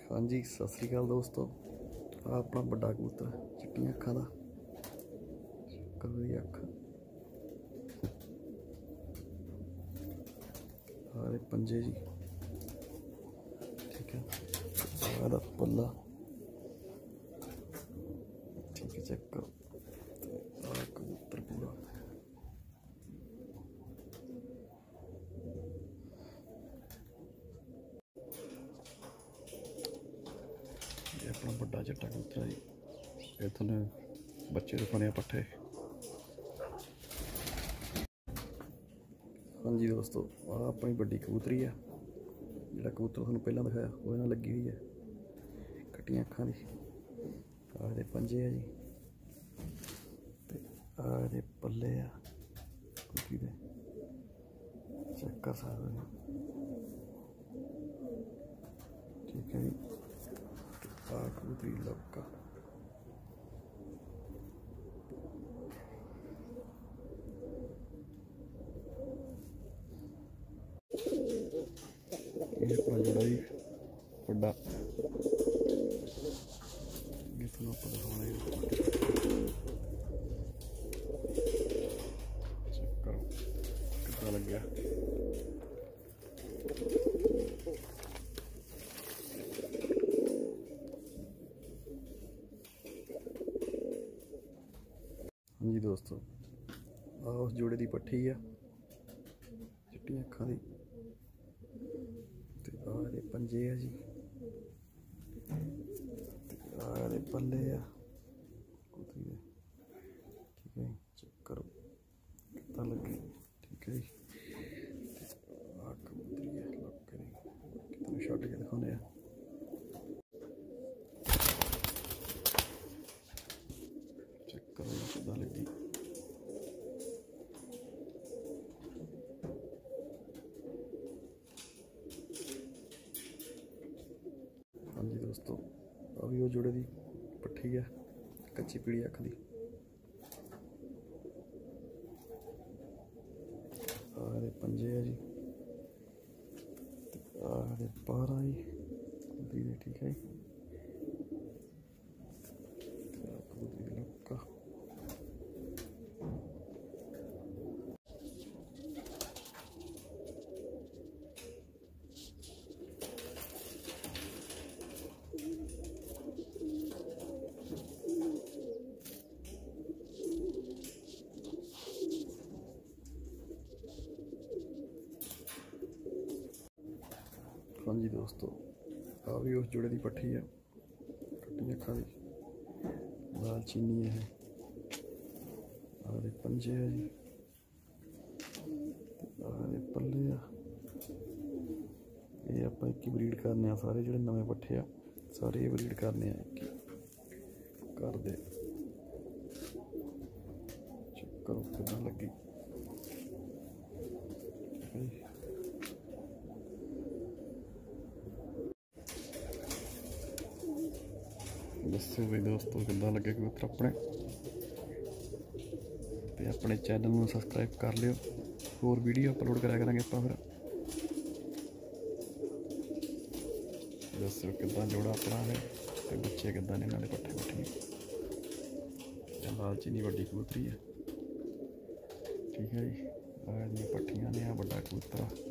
हाँ जी, सत श्री अकाल दोस्तों। आ अपना बड़ा कबूतर चिट्टियां अखां दा कलरी अख आरे पंजे जी, ठीक है। आदा पल्ला ठीक है, चेक करो। कबूतर पूरा अपना बड़ा चिट्टा कबूतर है जी। इतने बच्चे रखने पट्ठे। हाँ जी दोस्तों, आ अपनी बड़ी कबूतरी है। जो कबूतर तुहानूं पहलां दिखाया वो इन्हां लगी हुई है, कट्टियां अखां दी। आ पंजे है जी, आ पल्ले आ कबूतरी दे, चेक कर सकते हैं। ठीक है जी, आ कबूतरी लौका ये अपना जोड़ा जी बड़ा चेक करो कितना लग गया। हाँ जी दोस्तों, आ उस जोड़े की पट्ठी है चिट्टियां अखां दी। आ पंजे है जी, आ पल्ले आ कबूतरी दे, ठीक है। चेक करो कितना लगे, ठीक है जी। आ कबूतरी है लौके दी, कितने छड्ड के दिखाने आ। चेक करो कितना लगी। हाँ जी दोस्तों, अभी वो जोड़े की पट्ठी है कच्ची पीड़ी अख दी। आ पंजे है जी, आ 12 जी कबूतरी दे, ठीक है। कबूतरी लौका हाँ जी दोस्तों, आ भी उस जोड़े की पट्ठी है कट्टियां अखां दी, दाल चीनी है। आ पंजे है जी, आ पल्ले आ। ये आप एक ब्रीड करने सारे जो नवे पट्ठे आ सारे ये ब्रीड करने कर दे। चेक करो कितना लगी, ठीक है जी। दसो भाई दोस्तों कितना लगे कबूतर अपने, तो अपने चैनल में सबसक्राइब कर लियो। होर वीडियो अपलोड करा करेंगे आप। फिर दसो कितना जोड़ा अपना है, तो बच्चे किदा ने इन्होंने पट्ठे पट्ठे। लाल चीनी वड्डी कबूतरी है, ठीक है जी। आ पट्ठियां ने, आ बड़ा कबूतर।